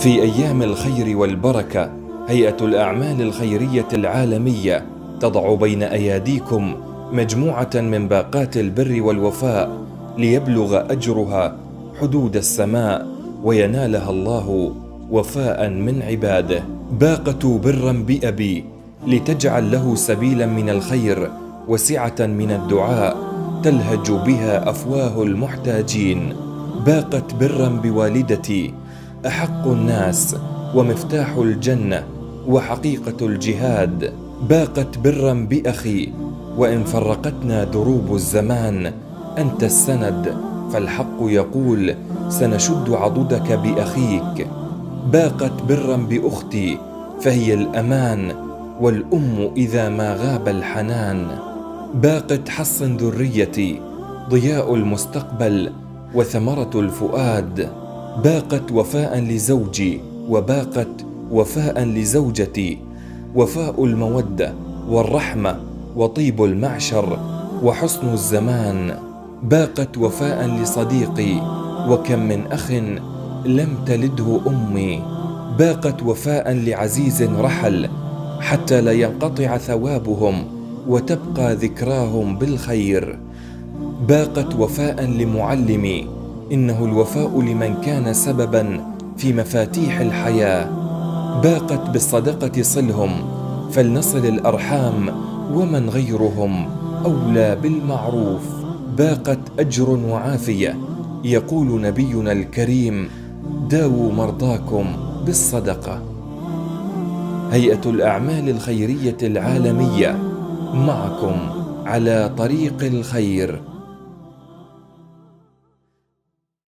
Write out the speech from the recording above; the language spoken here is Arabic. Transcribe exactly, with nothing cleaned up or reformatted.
في أيام الخير والبركة هيئة الأعمال الخيرية العالمية تضع بين أياديكم مجموعة من باقات البر والوفاء ليبلغ أجرها حدود السماء وينالها الله وفاء من عباده. باقة برا بأبي لتجعل له سبيلا من الخير وسعة من الدعاء تلهج بها أفواه المحتاجين. باقة برا بوالدتي أحق الناس ومفتاح الجنة وحقيقة الجهاد. باقت برا بأخي وإن فرقتنا دروب الزمان أنت السند فالحق يقول سنشد عضدك بأخيك. باقت برا بأختي فهي الأمان والأم إذا ما غاب الحنان. باقت حصن ذريتي ضياء المستقبل وثمرة الفؤاد. باقت وفاء لزوجي وباقت وفاء لزوجتي وفاء المودة والرحمة وطيب المعشر وحسن الزمان. باقت وفاء لصديقي وكم من أخ لم تلده أمي. باقت وفاء لعزيز رحل حتى لا ينقطع ثوابهم وتبقى ذكراهم بالخير. باقت وفاء لمعلمي إنه الوفاء لمن كان سببا في مفاتيح الحياة. باقت بالصدقة صلهم فلنصل الأرحام ومن غيرهم أولى بالمعروف. باقت أجر وعافية يقول نبينا الكريم داووا مرضاكم بالصدقة. هيئة الأعمال الخيرية العالمية معكم على طريق الخير.